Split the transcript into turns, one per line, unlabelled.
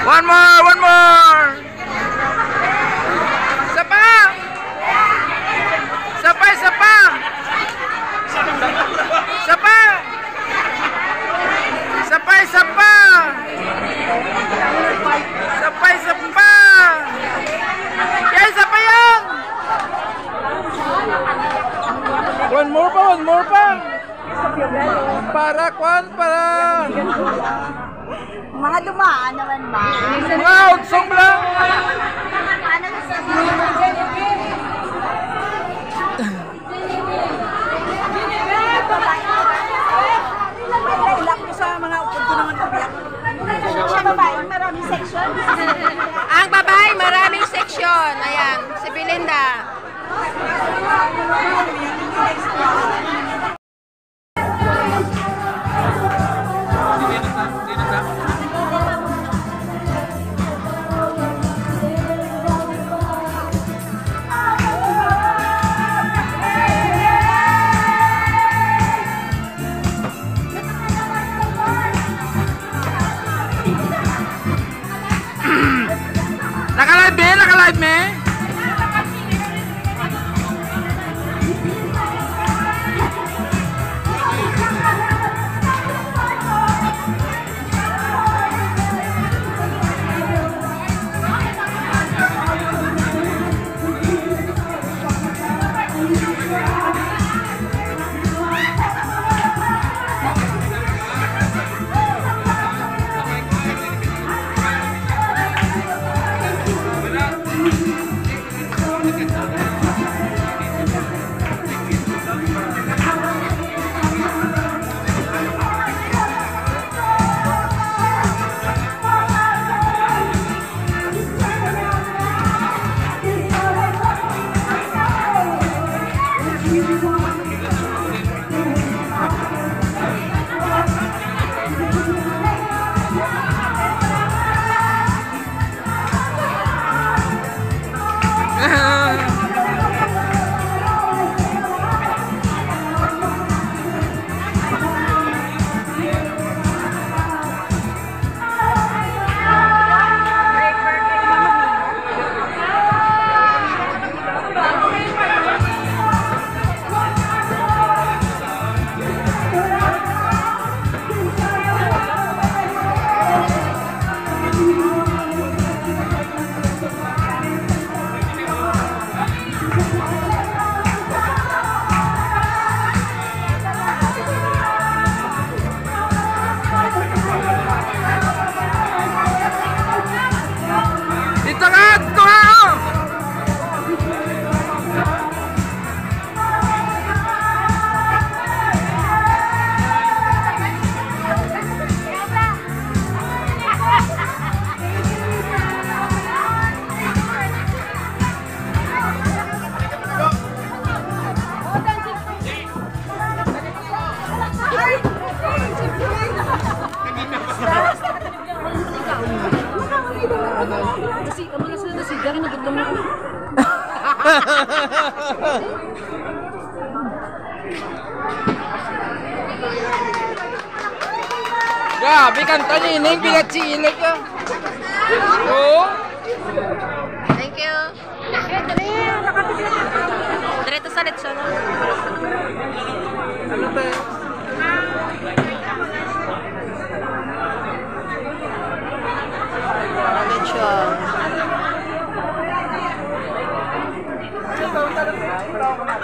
One more, one more. Isa pa. Isa pa, isa pa. Isa pa. Isa pa, isa pa. Isa pa, isa pa. Yeah, isa pa yan. One more pa, one more pa. Para kwan, para.
Mga dumaan naman ba?
Mga udsong lang.
Ano gusto mo? Ilak mo sa mga upod ko naman kabiyak. Siya babae, maraming section.
Ang babae, maraming section. Ayan, si Belinda.
Naka-live me? Naka-live me?
Kasi kamo na sila nasi gari nagutom na.
Grabe kanta niya ining pinagsiilig ka. Oo.
Thank you. Diretso sa lechon.
Ano ba?
Lechon.